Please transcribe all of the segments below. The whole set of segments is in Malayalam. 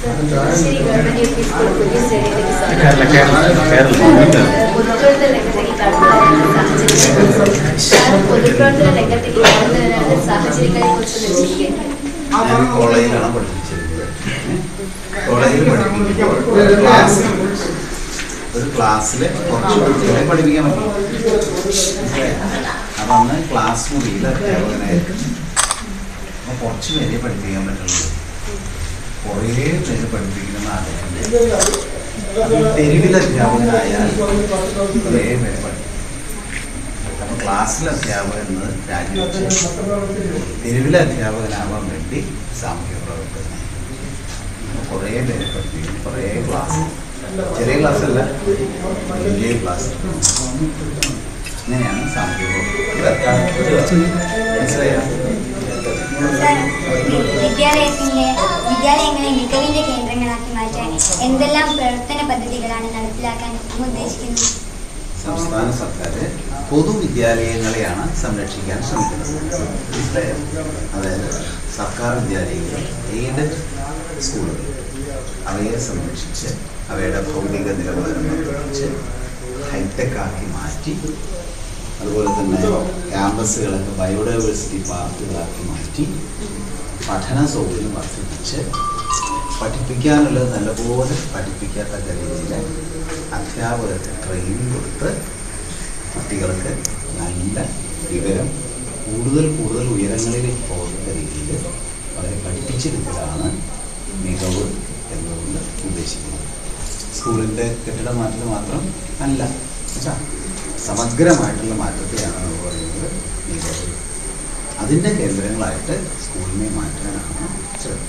ശരി ഗവൺമെന്റ് യു പി സ്കൂൾ പുതിയ സ്റ്റേഡിയത്തിലേക്ക് പൊതുപ്രവർത്തന രംഗത്തേക്ക് കടന്നു വരാനുള്ള സാഹചര്യങ്ങളെ കുറിച്ച് നിശ്ചയിക്കുന്നത്. കോളേജിലാണ് പഠിപ്പിച്ചിരുന്നത്. കോളേജിൽ പഠിപ്പിക്കുമ്പോൾ ഒരു ക്ലാസ്സില് കുറച്ച് കുട്ടികളെ പഠിപ്പിക്കാൻ പറ്റും. അപ്പം അന്ന് ക്ലാസ് മുറിയിൽ അധ്യാപകനായിരിക്കും. അപ്പം കുറച്ച് പേരെ പഠിപ്പിക്കാൻ പറ്റുള്ളൂ. കുറേ പേര് പഠിപ്പിക്കുന്ന ആഗ്രഹമുണ്ട്. തെരുവിൽ അധ്യാപകനായാൽ കുറേ പേരെ പഠിപ്പിക്കും. അപ്പം ക്ലാസ്സിലെ അധ്യാപകൻ എന്ന് രാജിവെച്ച് തെരുവിലെ അധ്യാപകനാവാൻ വേണ്ടി സാമൂഹ്യ പ്രവർത്തകനായി കുറേ പേരെ പഠിപ്പിക്കും. കുറേ ക്ലാസ്, ചെറിയ ക്ലാസ്സല്ല, വലിയ ക്ലാസ്. ഇങ്ങനെയാണ് സാമൂഹ്യ പ്രവർത്തകർ. മനസ്സിലായോ? വിദ്യാലയങ്ങളെ മികവിന്റെ കേന്ദ്രങ്ങളാക്കി മാറ്റാൻ എന്തെല്ലാം പ്രവർത്തന പദ്ധതികളാണ് നടപ്പിലാക്കാൻ ഉദ്ദേശിക്കുന്നത്? സംസ്ഥാന സർക്കാർ പൊതുവിദ്യാലയങ്ങളെയാണ് സംരക്ഷിക്കാൻ ശ്രമിക്കുന്നത്. അതായത് സർക്കാർ വിദ്യാലയങ്ങൾ, എയ്ഡഡ് സ്കൂളുകൾ, അവയെ സംരക്ഷിച്ച് അവയുടെ ഭൗതിക നിലവാരം വർദ്ധിപ്പിച്ച് ഹൈടെക് ആക്കി മാറ്റി, അതുപോലെ തന്നെ ക്യാമ്പസുകളൊക്കെ ബയോഡൈവേഴ്സിറ്റി പാർക്കുകളാക്കി മാറ്റി പഠന സൗകര്യം വർദ്ധിപ്പിച്ച് പഠിപ്പിക്കാനുള്ളത് നല്ലപോലെ പഠിപ്പിക്കത്തക്ക രീതിയിൽ അധ്യാപകർക്ക് ട്രെയിനിങ് കൊടുത്ത് കുട്ടികൾക്ക് നല്ല വിവരം കൂടുതൽ ഉയരങ്ങളിലേക്ക് പോകുന്ന രീതിയിൽ അവരെ പഠിപ്പിച്ചെടുക്കലാണ് മികവ് എന്നതുകൊണ്ട് ഉദ്ദേശിക്കുന്നത്. സ്കൂളിൻ്റെ കെട്ടിട മാറ്റൽ മാത്രം അല്ല, സമഗ്രമായിട്ടുള്ള മാറ്റത്തെയാണ് നമ്മൾ പറയുന്നത് മികവ്. അതിൻ്റെ കേന്ദ്രങ്ങളായിട്ട് സ്കൂളിനെ മാറ്റാനാണ് ശ്രമിക്കുന്നത്.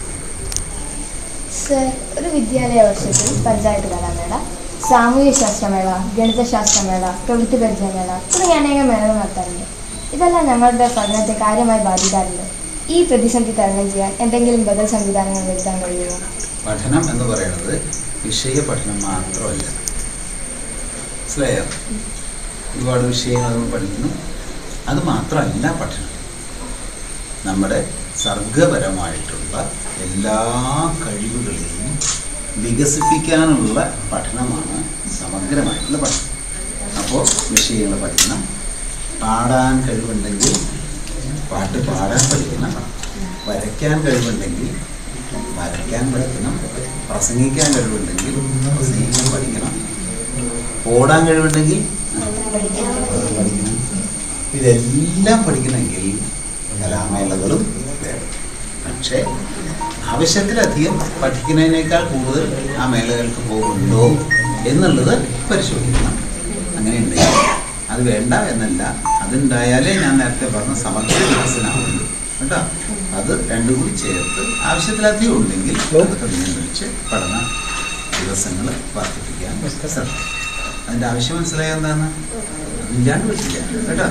സർ, ഒരു വിദ്യാലയ വർഷത്തിൽ പഞ്ചായത്ത് കലാമേള, സാമൂഹ്യ ശാസ്ത്രമേള, ഗണിതശാസ്ത്രമേള, പ്രവൃത്തി പരിചയമേള തുടങ്ങിയ അനേകം മേളകൾ നടത്താറുണ്ട്. ഇതെല്ലാം ഞങ്ങളുടെ പഠനത്തെ കാര്യമായി ബാധിക്കാറുണ്ട്. ഈ പ്രതിസന്ധി തരണം ചെയ്യാൻ എന്തെങ്കിലും ബദൽ സംവിധാനങ്ങൾ വരുത്താൻ കഴിയുമോ? പഠനം എന്ന് പറയുന്നത് വിഷയ പഠനം മാത്രമല്ല. മനസ്സിലായോ? ഒരുപാട് വിഷയങ്ങൾ നമ്മൾ പഠിക്കുന്നു. അത് മാത്രമല്ല പഠനം. നമ്മുടെ സർഗപരമായിട്ടുള്ള എല്ലാ കഴിവുകളെയും വികസിപ്പിക്കാനുള്ള പഠനമാണ് സമഗ്രമായിട്ടുള്ള പഠനം. അപ്പോൾ വിഷയങ്ങൾ പഠിക്കണം. പാടാൻ കഴിവുണ്ടെങ്കിൽ പാട്ട് പാടാൻ പഠിക്കണം. വരയ്ക്കാൻ കഴിവുണ്ടെങ്കിൽ വരയ്ക്കാൻ പഠിക്കണം. പ്രസംഗിക്കാൻ കഴിവുണ്ടെങ്കിൽ പ്രസംഗിക്കാൻ പഠിക്കണം. ഓടാൻ കഴിവുണ്ടെങ്കിൽ പഠിക്കണം. ഇതെല്ലാം പഠിക്കണമെങ്കിൽ കലാമേളകളും വേണം. പക്ഷേ ആവശ്യത്തിലധികം പഠിക്കുന്നതിനേക്കാൾ കൂടുതൽ ആ മേളകൾക്ക് പോകുന്നുണ്ടോ എന്നുള്ളത് പരിശോധിക്കണം. അങ്ങനെയുണ്ടെങ്കിൽ അത് വേണ്ട എന്നല്ല, അതുണ്ടായാലേ ഞാൻ നേരത്തെ പറഞ്ഞ സമഗ്ര വികസനമാവുള്ളൂ കേട്ടോ. അത് രണ്ടും കൂടി ചേർത്ത് ആവശ്യത്തിലധികം ഉണ്ടെങ്കിൽ അതൊക്കെ നിയന്ത്രിച്ച് പഠന ദിവസങ്ങൾ വർദ്ധിപ്പിക്കാൻ ശ്രമിക്കും. അതിൻ്റെ ആവശ്യം മനസ്സിലായോ എന്താണ്? അതില്ലാണ്ട് പറ്റില്ല കേട്ടോ.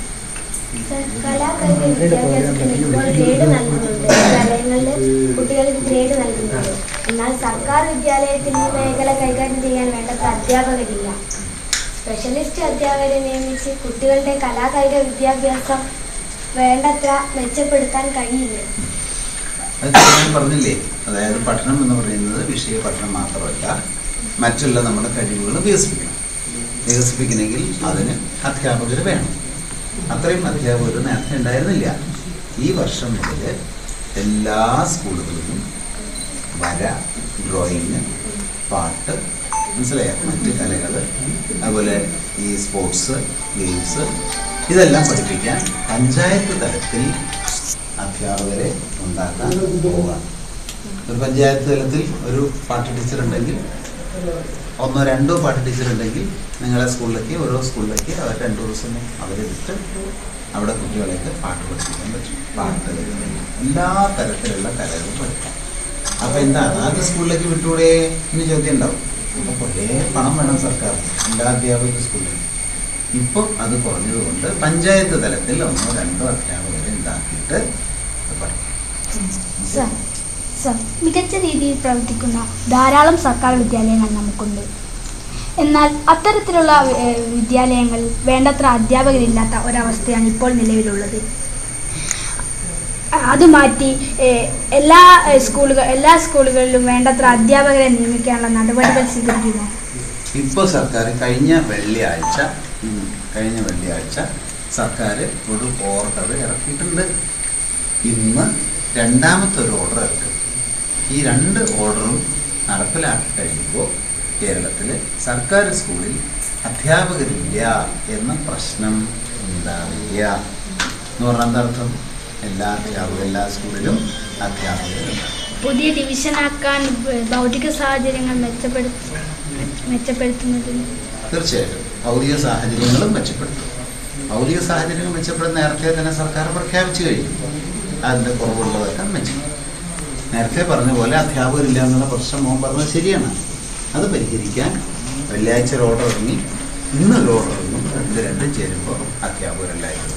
കലാകായിക വിദ്യാഭ്യാസത്തിന് ഇപ്പോൾ ഗ്രേഡ് നൽകുന്നുണ്ട്. വിദ്യാലയങ്ങളിൽ കുട്ടികൾക്ക് ഗ്രേഡ് നൽകുന്നുണ്ട്. എന്നാൽ സർക്കാർ വിദ്യാലയത്തിൽ ഈ മേഖല കൈകാര്യം ചെയ്യാൻ വേണ്ടത്ര അധ്യാപകരില്ല. സ്പെഷ്യലിസ്റ്റ് അധ്യാപകരെ നിയമിച്ച് കുട്ടികളുടെ കലാകായിക വിദ്യാഭ്യാസം വേണ്ടത്ര മെച്ചപ്പെടുത്താൻ കഴിയില്ല. അത് ഞാൻ പറഞ്ഞില്ലേ, അതായത് പഠനം എന്ന് പറയുന്നത് വിഷയ പഠനം മാത്രമല്ല, മറ്റുള്ള നമ്മുടെ കഴിവുകൾ വികസിപ്പിക്കണമെങ്കിൽ അതിന് അധ്യാപകർ വേണം. അത്രയും അധ്യാപകർ നേരത്തെ ഉണ്ടായിരുന്നില്ല. ഈ വർഷം മുതൽ എല്ലാ സ്കൂളുകളിലും വര, ഡ്രോയിങ്, പാട്ട്, മനസ്സിലായ മറ്റ് കലകൾ, അതുപോലെ ഈ സ്പോർട്സ്, ഗെയിംസ്, ഇതെല്ലാം പഠിപ്പിക്കാൻ പഞ്ചായത്ത് തലത്തിൽ അധ്യാപകരെ ഉണ്ടാക്കാൻ പോവുകയാണ്. ഒരു പഞ്ചായത്ത് തലത്തിൽ ഒരു പാട്ട് ടീച്ചർ ഉണ്ടെങ്കിൽ, ഒന്നോ രണ്ടോ പാട്ട് ടീച്ചർ ഉണ്ടെങ്കിൽ നിങ്ങളുടെ സ്കൂളിലേക്ക്, ഓരോ സ്കൂളിലേക്ക് അവർ 2 ദിവസം അവരെടുത്ത് അവിടെ കുട്ടികളെയൊക്കെ പാട്ട് പഠിപ്പിക്കാൻ പറ്റും. പാട്ട്, എല്ലാ തരത്തിലുള്ള കലകളും പഠിക്കാം. അപ്പോൾ എന്താ അതാത് സ്കൂളിലേക്ക് വിട്ടുകൂടെ എന്ന് ചോദ്യം ഉണ്ടാവും. അപ്പോൾ കുറേ പണം വേണം സർക്കാർ എല്ലാ അധ്യാപക സ്കൂളിലും. ഇപ്പോൾ അത് കുറഞ്ഞതുകൊണ്ട് പഞ്ചായത്ത് തലത്തിൽ 1 or 2 അധ്യാപകരെ ഉണ്ടാക്കിയിട്ട് പഠിക്കും. മികച്ച രീതിയിൽ പ്രവർത്തിക്കുന്ന ധാരാളം സർക്കാർ വിദ്യാലയങ്ങൾ നമുക്കുണ്ട്. എന്നാൽ അത്തരത്തിലുള്ള വിദ്യാലയങ്ങളിൽ വേണ്ടത്ര അധ്യാപകരില്ലാത്ത ഒരവസ്ഥയാണ് ഇപ്പോൾ നിലവിലുള്ളത്. അത് മാറ്റി എല്ലാ സ്കൂളുകളിലും വേണ്ടത്ര അധ്യാപകരെ നിയമിക്കാനുള്ള നടപടികൾ സ്വീകരിക്കുന്നു. ഇപ്പോൾ സർക്കാർ കഴിഞ്ഞ വെള്ളിയാഴ്ച സർക്കാർ ഒരു ഓർഡർ ഇറക്കിയിട്ടുണ്ട്. ഇന്ന് രണ്ടാമത്തെ ഒരു ഓർഡർ ഇറക്കും. ഈ 2 ഓർഡറും നടപ്പിലാക്കി കഴിയുമ്പോൾ കേരളത്തിൽ സർക്കാർ സ്കൂളിൽ അധ്യാപകരില്ല എന്ന പ്രശ്നം ഉണ്ടാവില്ല എന്ന് പറഞ്ഞാൽ എന്താർത്ഥം? എല്ലാ സ്കൂളിലും അധ്യാപകരുണ്ട്. പുതിയ ഡിവിഷനാക്കാൻ ഭൗതിക സാഹചര്യങ്ങൾ മെച്ചപ്പെടുത്തുന്നതിന് തീർച്ചയായിട്ടും ഭൗതിക സാഹചര്യങ്ങളും മെച്ചപ്പെടുത്തും. ഭൗതിക സാഹചര്യങ്ങൾ മെച്ചപ്പെടുന്ന നേരത്തെ തന്നെ സർക്കാർ പ്രഖ്യാപിച്ചു കഴിഞ്ഞു. അതിൻ്റെ കുറവുള്ളതൊക്കെ മെച്ചപ്പെടും. നേരത്തെ പറഞ്ഞ പോലെ അധ്യാപകരില്ല എന്നുള്ള പ്രശ്നം മോൻ പറഞ്ഞത് ശരിയാണ്. അത് പരിഹരിക്കാൻ വെള്ളിയാഴ്ച ഒരു ഓർഡർ ഇറങ്ങി, ഇന്നൊരു ഓർഡർ ഇറങ്ങും. ഇത് രണ്ടും ചേരുമ്പോൾ അധ്യാപകരെല്ലായിരുന്നു.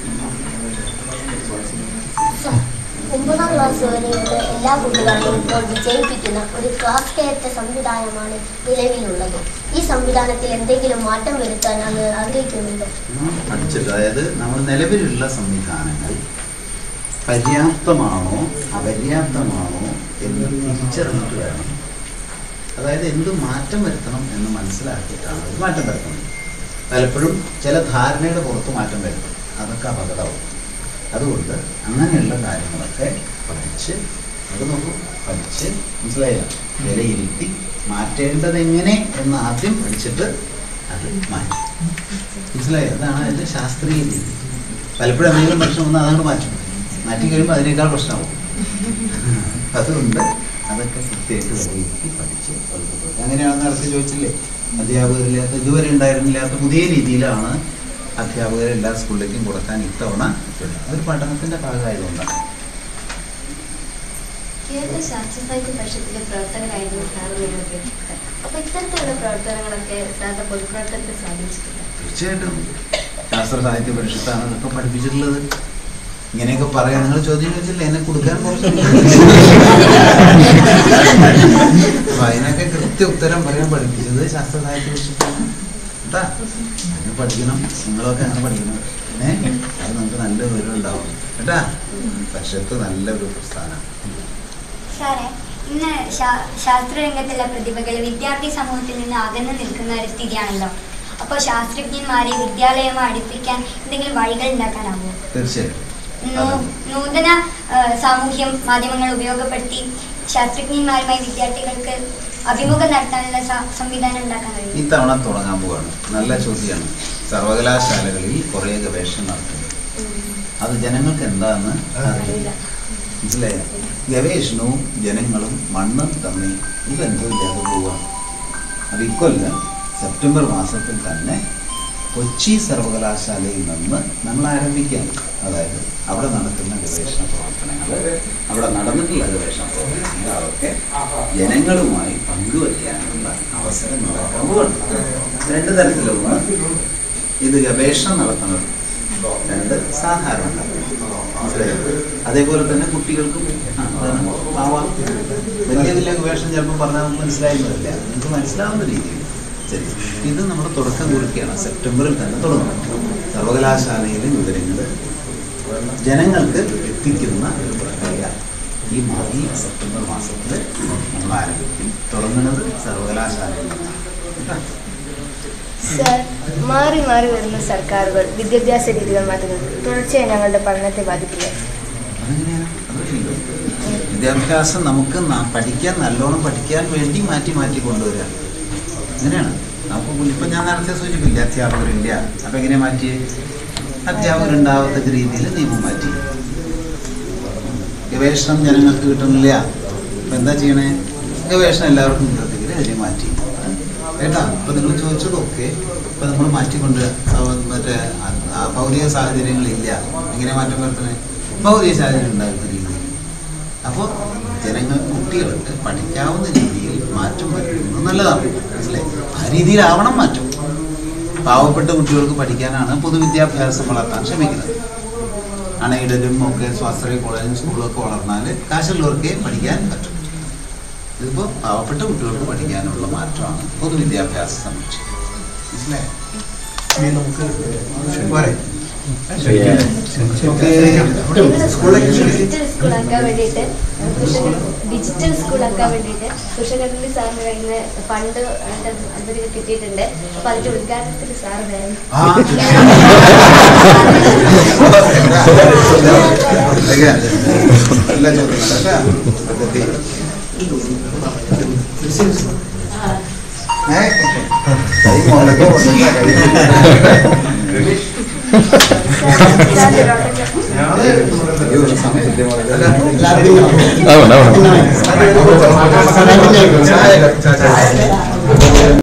9ാം ക്ലാസ് വരെയുള്ള എല്ലാ കുട്ടികളെയും ഇപ്പോൾ വിജയിപ്പിക്കുന്ന ഒരു ക്ലാസ് കയറ്റ സംവിധാനമാണ് നിലവിലുള്ളത്. ഈ സംവിധാനത്തിൽ എന്തെങ്കിലും മാറ്റം വരുത്താൻ അങ്ങ് ആഗ്രഹിക്കുന്നുണ്ടോ? പഠിച്ചത്, അതായത് നമ്മൾ നിലവിലുള്ള സംവിധാനങ്ങൾ പര്യാപ്തമാണോ അപര്യാപ്തമാണോ എന്ന് തിരിച്ചറിഞ്ഞിട്ട് വേണം. അതായത് എന്ത് മാറ്റം വരുത്തണം എന്ന് മനസ്സിലാക്കിയിട്ടാണ് മാറ്റം വരുത്തണം. പലപ്പോഴും ചില ധാരണയുടെ പുറത്ത് മാറ്റം വരുത്തും. അതൊക്കെ അപകടമാവും. അതുകൊണ്ട് അങ്ങനെയുള്ള കാര്യങ്ങളൊക്കെ പഠിച്ച് മനസ്സിലായില്ല, വിലയിരുത്തി മാറ്റേണ്ടത് എങ്ങനെ എന്ന് ആദ്യം പഠിച്ചിട്ട് അത് മാറ്റി. മനസ്സിലായി? അതാണ് അതിൻ്റെ ശാസ്ത്രീയ രീതി. പലപ്പോഴും എന്തെങ്കിലും പ്രശ്നം വന്നാൽ അതങ്ങോട്ട് മാറ്റി കഴിയുമ്പോൾ അതിനേക്കാൾ പ്രശ്നമാവും. അതുകൊണ്ട് അതൊക്കെ കൃത്യമായിട്ട് വിലയിരുത്തി പഠിച്ച് കൊണ്ടുപോകും. അങ്ങനെയാണെന്ന് അടുത്ത് ചോദിച്ചില്ലേ, അധ്യാപകരില്ലാത്ത ഇതുവരെ ഉണ്ടായിരുന്നില്ലാത്ത പുതിയ രീതിയിലാണ് അധ്യാപകരെ എല്ലാ സ്കൂളിലേക്കും കൊടുക്കാൻ ഇത്തവണ ഒരു പഠനത്തിൻ്റെ ഭാഗമായതുകൊണ്ടാണ്. കേരള ശാസ്ത്ര സാഹിത്യ പരിഷത്തിന്റെ പ്രവർത്തകരായിരുന്നു സാറ്. അപ്പോൾ ഇത്തരത്തിലുള്ള പ്രവർത്തനങ്ങളൊക്കെ സാറിന്റെ പൊതുപ്രവർത്തനത്തെ സ്വാധീനിച്ചിട്ടുണ്ട്? തീർച്ചയായിട്ടും ശാസ്ത്ര സാഹിത്യ പരിഷത്താണ് ഇതൊക്കെ പഠിപ്പിച്ചിട്ടുള്ളത്. ഇങ്ങനെയൊക്കെ പറയാൻ നിങ്ങൾ ചോദ്യം ചോദിച്ചില്ലേ, എന്നെ കൊടുക്കാൻ കുറച്ച് അപ്പൊ അതിനൊക്കെ കൃത്യ ഉത്തരം പറയാൻ പഠിപ്പിച്ചത് ശാസ്ത്ര സാഹിത്യ പരിഷത്താണ് കേട്ടാ. അങ്ങനെ പഠിക്കണം, നിങ്ങളൊക്കെ അങ്ങനെ പഠിക്കണം. അത് നമുക്ക് നല്ല വിവരം ഉണ്ടാവും കേട്ടാ. പരിഷത്ത് നല്ലൊരു പ്രസ്ഥാനമാണ്. സാറേ, ഇന്ന് ശാസ്ത്രരംഗത്തുള്ള പ്രതിഭകൾ വിദ്യാർത്ഥി സമൂഹത്തിൽ നിന്ന് അകന്നു നിൽക്കുന്ന ഒരു സ്ഥിതിയാണല്ലോ. അപ്പോൾ ശാസ്ത്രജ്ഞന്മാരെ വിദ്യാലയവുമായി അടുപ്പിക്കാൻ എന്തെങ്കിലും വഴികൾ ഉണ്ടാക്കാനാകുമോ? തീർച്ചയായും. നൂതന സാമൂഹ്യ മാധ്യമങ്ങൾ ഉപയോഗപ്പെടുത്തി ശാസ്ത്രജ്ഞന്മാരുമായി വിദ്യാർത്ഥികൾക്ക് അഭിമുഖം നടത്താനുള്ള സംവിധാനം ഉണ്ടാക്കാൻ കഴിയും. ഇത്തവണ തുടങ്ങാൻ പോവാണ്. നല്ല ചോദ്യമാണ്. സർവകലാശാലകളിൽ കുറേ ഗവേഷണം നടത്തുന്നു. അത് ജനങ്ങൾക്ക് എന്താണെന്ന് അറിയില്ല. മനസ്സിലായ? ഗവേഷണവും ജനങ്ങളും മണ്ണും തമ്മിൽ ഒരു ബന്ധമില്ലാതെ പോവുകയാണ്. അത് ഇക്കൊല്ലം സെപ്റ്റംബർ മാസത്തിൽ തന്നെ കൊച്ചി സർവകലാശാലയിൽ നിന്ന് നമ്മൾ ആരംഭിക്കാം. അതായത് അവിടെ നടക്കുന്ന ഗവേഷണ പ്രവർത്തനങ്ങൾ, അവിടെ നടന്നിട്ടുള്ള ഗവേഷണ പ്രവർത്തനങ്ങൾ അതൊക്കെ ജനങ്ങളുമായി പങ്കുവയ്ക്കാനുള്ള അവസരം നടക്കാൻ പോകണം. 2 തരത്തിലുള്ള ഇത് ഗവേഷണം നടത്തുന്നത്, 2 സാധാരണ. അതേപോലെ തന്നെ കുട്ടികൾക്കും ആവാം. വലിയ ഗവേഷണം ചിലപ്പോൾ പറഞ്ഞാൽ നമുക്ക് മനസ്സിലായിരുന്നില്ല, നിങ്ങൾക്ക് മനസ്സിലാവുന്ന രീതിയിൽ. ശരി, ഇത് നമ്മൾ തുടക്കം കുറിക്കുകയാണ്. സെപ്റ്റംബറിൽ തന്നെ തുടങ്ങും. സർവകലാശാലയിലെ വിവരങ്ങൾ ജനങ്ങൾക്ക് എത്തിക്കുന്ന ഒരു പ്രക്രിയ ഈ സെപ്റ്റംബർ മാസത്തിൽ നമ്മൾ ആരംഭിക്കും. തുടങ്ങുന്നത് സർവകലാശാലയിൽ നിന്നാണ്. സർ, മാറി മാറി വരുന്ന സർക്കാരുകൾ വിദ്യാഭ്യാസ രീതികൾ മാറ്റുന്നത് തുടർച്ചയായി ഞങ്ങളുടെ പഠനത്തെ ബാധിക്കില്ല. അതെങ്ങനെയാണ്? വിദ്യാഭ്യാസം നമുക്ക് നല്ലോണം പഠിക്കാൻ വേണ്ടി മാറ്റി കൊണ്ടുവരിക. അങ്ങനെയാണ്. അപ്പോൾ ഇപ്പം ഞാൻ നേരത്തെ സൂചിപ്പിക്കില്ല, അധ്യാപകരില്ല. അപ്പം എങ്ങനെ മാറ്റി? അധ്യാപകരുണ്ടാവത്തക്ക രീതിയിൽ നിയമം മാറ്റി. ഗവേഷണം ജനങ്ങൾക്ക് കിട്ടുന്നില്ല, അപ്പം എന്താ ചെയ്യണേ? ഗവേഷണം എല്ലാവർക്കും കിട്ടത്തില്ല, അതിനെ മാറ്റി കേട്ടാ. അപ്പം നിങ്ങൾ ചോദിച്ചതൊക്കെ ഇപ്പം നമ്മൾ മാറ്റിക്കൊണ്ട് മറ്റേ ഭൗതിക സാഹചര്യങ്ങളില്ല, എങ്ങനെ മാറ്റം വരുത്തണേ? ഭൗതിക സാഹചര്യം ഉണ്ടാകുന്ന രീതിയിൽ. അപ്പോൾ കുട്ടികൾക്ക് പഠിക്കാവുന്ന രീതിയിൽ മാറ്റം വരുന്നത് നല്ലതാണ്. മനസ്സിലായി? ആ രീതിയിലാവണം മാറ്റം. പാവപ്പെട്ട കുട്ടികൾക്ക് പഠിക്കാനാണ് പൊതുവിദ്യാഭ്യാസം വളർത്താൻ ശ്രമിക്കുന്നത്. അണയിടലും ഒക്കെ സ്വാശ്രയ കോളേജും സ്കൂളൊക്കെ വളർന്നാൽ കാശുള്ളവർക്കേ പഠിക്കാൻ പറ്റും. ഇതിപ്പോൾ പാവപ്പെട്ട കുട്ടികൾക്ക് പഠിക്കാനുള്ള മാറ്റമാണ് പൊതുവിദ്യാഭ്യാസം സംബന്ധിച്ച്. മനസ്സിലായോ? പോരെ? ഡിജിറ്റൽ സ്കൂളാക്കാൻ വേണ്ടിയിട്ട് കൃഷ്ണകണ്ഠന്റെ സാറിന് കഴിഞ്ഞ ഫണ്ട് അതിന് കിട്ടിയിട്ടുണ്ട്. അപ്പൊ അതിന്റെ ഉദ്ഘാടനത്തിന് സാർ വേണം. സമയം